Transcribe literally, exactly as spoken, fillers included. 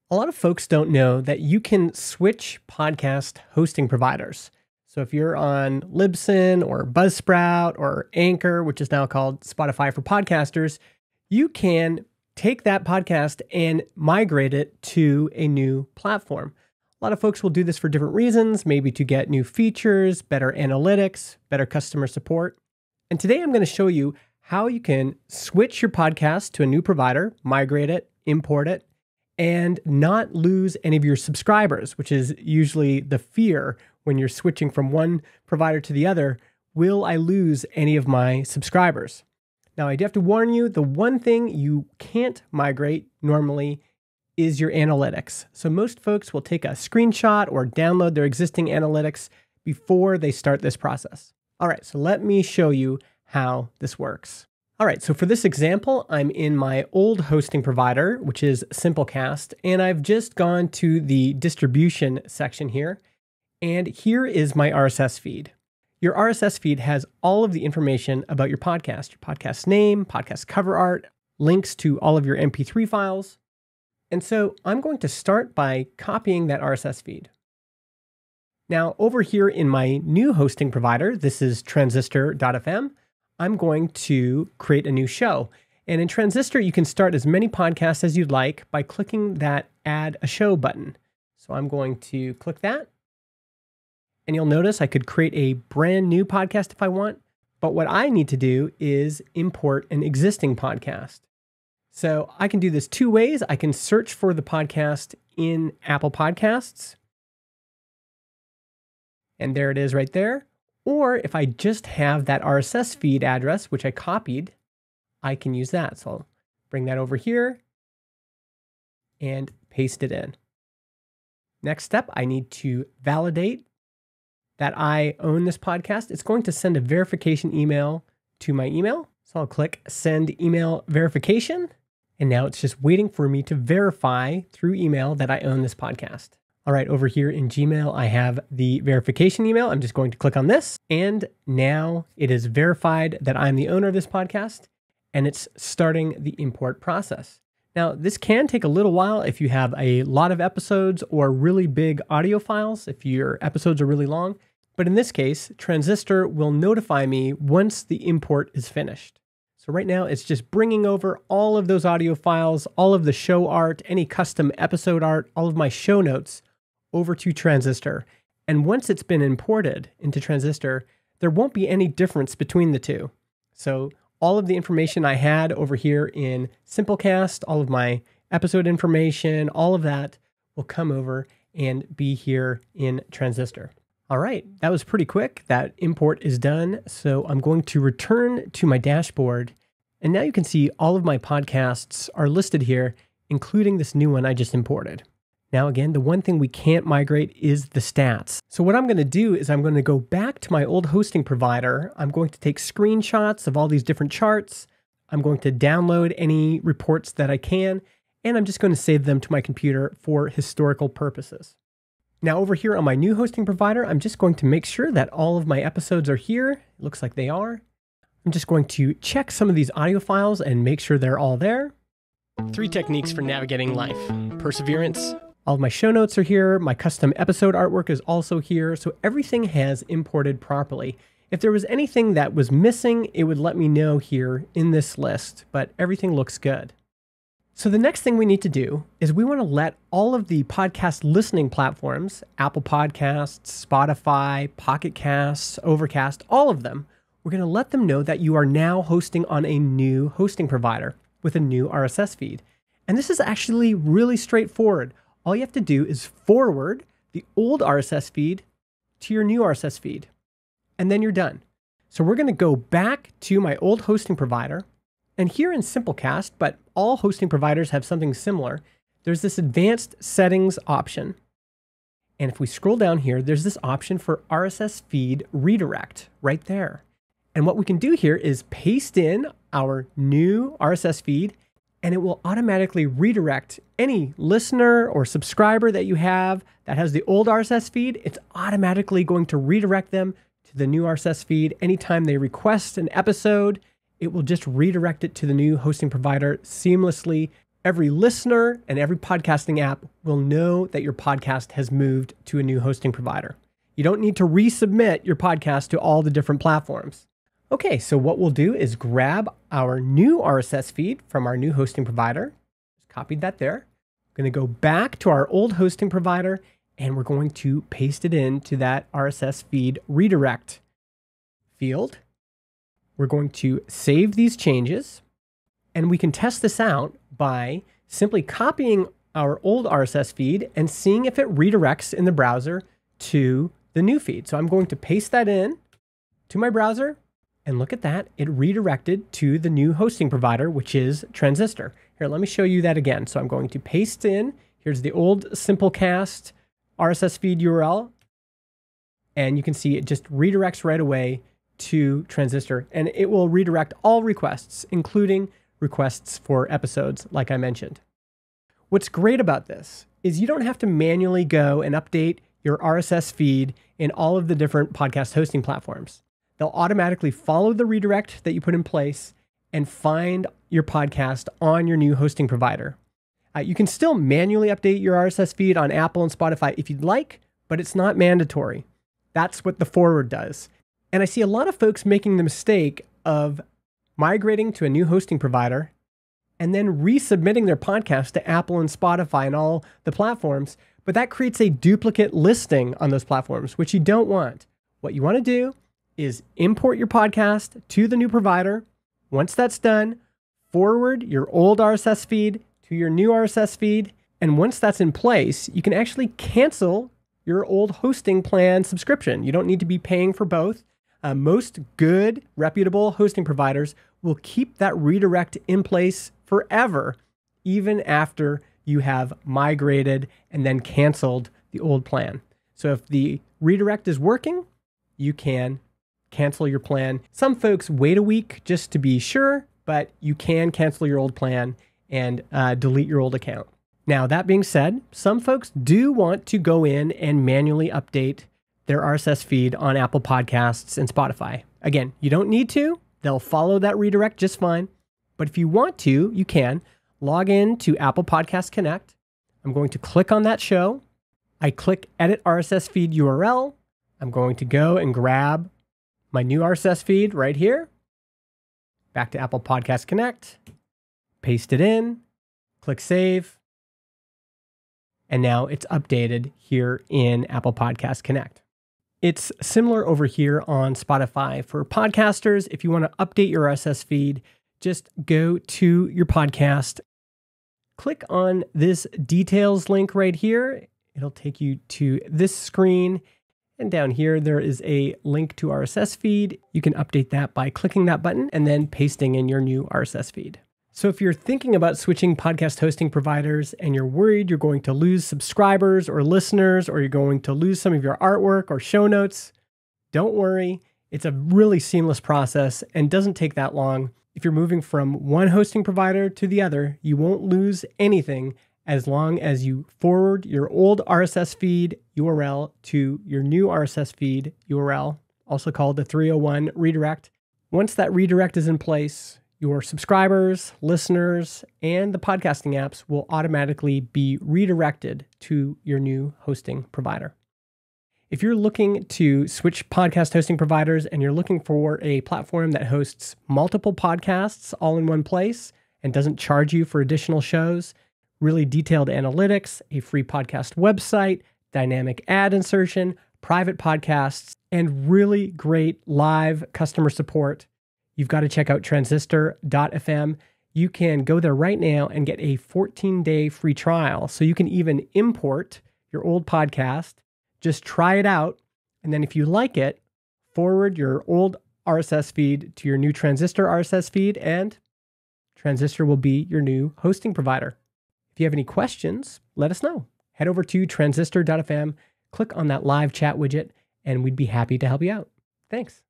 A lot of folks don't know that you can switch podcast hosting providers. So if you're on Libsyn or Buzzsprout or Anchor, which is now called Spotify for podcasters, you can take that podcast and migrate it to a new platform. A lot of folks will do this for different reasons, maybe to get new features, better analytics, better customer support. And today I'm going to show you how you can switch your podcast to a new provider, migrate it, import it, and not lose any of your subscribers, which is usually the fear when you're switching from one provider to the other. Will I lose any of my subscribers? Now, I do have to warn you, the one thing you can't migrate normally is your analytics. So most folks will take a screenshot or download their existing analytics before they start this process. All right, so let me show you how this works. All right, so for this example, I'm in my old hosting provider, which is Simplecast, and I've just gone to the distribution section here, and here is my R S S feed. Your R S S feed has all of the information about your podcast, your podcast name, podcast cover art, links to all of your M P three files. And so I'm going to start by copying that R S S feed. Now, over here in my new hosting provider, this is transistor dot f m, I'm going to create a new show. And in Transistor, you can start as many podcasts as you'd like by clicking that Add a Show button. So I'm going to click that. And you'll notice I could create a brand new podcast if I want. But what I need to do is import an existing podcast. So I can do this two ways. I can search for the podcast in Apple Podcasts. And there it is right there. Or if I just have that R S S feed address, which I copied, I can use that. So I'll bring that over here and paste it in. Next step, I need to validate that I own this podcast. It's going to send a verification email to my email. So I'll click Send Email Verification. And now it's just waiting for me to verify through email that I own this podcast. All right, over here in Gmail, I have the verification email. I'm just going to click on this. And now it is verified that I'm the owner of this podcast, and it's starting the import process. Now, this can take a little while if you have a lot of episodes or really big audio files, if your episodes are really long. But in this case, Transistor will notify me once the import is finished. So right now, it's just bringing over all of those audio files, all of the show art, any custom episode art, all of my show notes over to Transistor. And once it's been imported into Transistor, there won't be any difference between the two. So all of the information I had over here in Simplecast, all of my episode information, all of that will come over and be here in Transistor. All right, that was pretty quick. That import is done. So I'm going to return to my dashboard. And now you can see all of my podcasts are listed here, including this new one I just imported. Now, again, the one thing we can't migrate is the stats. So what I'm going to do is I'm going to go back to my old hosting provider. I'm going to take screenshots of all these different charts. I'm going to download any reports that I can, and I'm just going to save them to my computer for historical purposes. Now, over here on my new hosting provider, I'm just going to make sure that all of my episodes are here. It looks like they are. I'm just going to check some of these audio files and make sure they're all there. Three techniques for navigating life: perseverance. All of my show notes are here. My custom episode artwork is also here. So everything has imported properly. If there was anything that was missing, it would let me know here in this list, but everything looks good. So the next thing we need to do is we want to let all of the podcast listening platforms, Apple Podcasts, Spotify, Pocket Casts, Overcast, all of them, we're going to let them know that you are now hosting on a new hosting provider with a new R S S feed. And this is actually really straightforward. All you have to do is forward the old R S S feed to your new R S S feed, and then you're done. So we're going to go back to my old hosting provider, and here in Simplecast, but all hosting providers have something similar, there's this advanced settings option. And if we scroll down here, there's this option for R S S feed redirect right there. And what we can do here is paste in our new R S S feed, and it will automatically redirect any listener or subscriber that you have that has the old R S S feed. It's automatically going to redirect them to the new R S S feed. Anytime they request an episode, it will just redirect it to the new hosting provider seamlessly. Every listener and every podcasting app will will know that your podcast has moved to a new hosting provider. You don't need to resubmit your podcast to all the different platforms. Okay, so what we'll do is grab our new R S S feed from our new hosting provider. Just copied that there. I'm going to go back to our old hosting provider, and we're going to paste it into that R S S feed redirect field. We're going to save these changes, and we can test this out by simply copying our old R S S feed and seeing if it redirects in the browser to the new feed. So I'm going to paste that in to my browser, and look at that. It redirected to the new hosting provider, which is Transistor. Here, let me show you that again. So I'm going to paste in, here's the old Simplecast R S S feed U R L, and you can see it just redirects right away to Transistor, and it will redirect all requests, including requests for episodes, like I mentioned. What's great about this is you don't have to manually go and update your R S S feed in all of the different podcast hosting platforms. They'll automatically follow the redirect that you put in place and find your podcast on your new hosting provider. Uh, you can still manually update your R S S feed on Apple and Spotify if you'd like, but it's not mandatory. That's what the forward does. And I see a lot of folks making the mistake of migrating to a new hosting provider and then resubmitting their podcast to Apple and Spotify and all the platforms, but that creates a duplicate listing on those platforms, which you don't want. What you want to do is import your podcast to the new provider. Once that's done, forward your old R S S feed to your new R S S feed, and once that's in place, you can actually cancel your old hosting plan subscription. You don't need to be paying for both. Uh, most good, reputable hosting providers will keep that redirect in place forever, even after you have migrated and then canceled the old plan. So if the redirect is working, you can cancel your plan. Some folks wait a week just to be sure, but you can cancel your old plan and uh, delete your old account. Now, that being said, some folks do want to go in and manually update their R S S feed on Apple Podcasts and Spotify. Again, you don't need to. They'll follow that redirect just fine. But if you want to, you can log in to Apple Podcast Connect. I'm going to click on that show. I click Edit R S S Feed U R L. I'm going to go and grab my new R S S feed right here. Back to Apple Podcast Connect. Paste it in. Click Save. And now it's updated here in Apple Podcast Connect. It's similar over here on Spotify. For podcasters, if you want to update your R S S feed, just go to your podcast, click on this details link right here. It'll take you to this screen. And down here, there is a link to R S S feed. You can update that by clicking that button and then pasting in your new R S S feed. So if you're thinking about switching podcast hosting providers and you're worried you're going to lose subscribers or listeners, or you're going to lose some of your artwork or show notes, don't worry. It's a really seamless process and doesn't take that long. If you're moving from one hosting provider to the other, you won't lose anything as long as you forward your old R S S feed U R L to your new R S S feed U R L, also called the three oh one redirect. Once that redirect is in place, your subscribers, listeners, and the podcasting apps will automatically be redirected to your new hosting provider. If you're looking to switch podcast hosting providers and you're looking for a platform that hosts multiple podcasts all in one place and doesn't charge you for additional shows, really detailed analytics, a free podcast website, dynamic ad insertion, private podcasts, and really great live customer support, you've got to check out transistor dot f m. You can go there right now and get a fourteen day free trial. So you can even import your old podcast, just try it out. And then if you like it, forward your old R S S feed to your new Transistor R S S feed, and Transistor will be your new hosting provider. If you have any questions, let us know. Head over to transistor dot f m, click on that live chat widget, and we'd be happy to help you out. Thanks.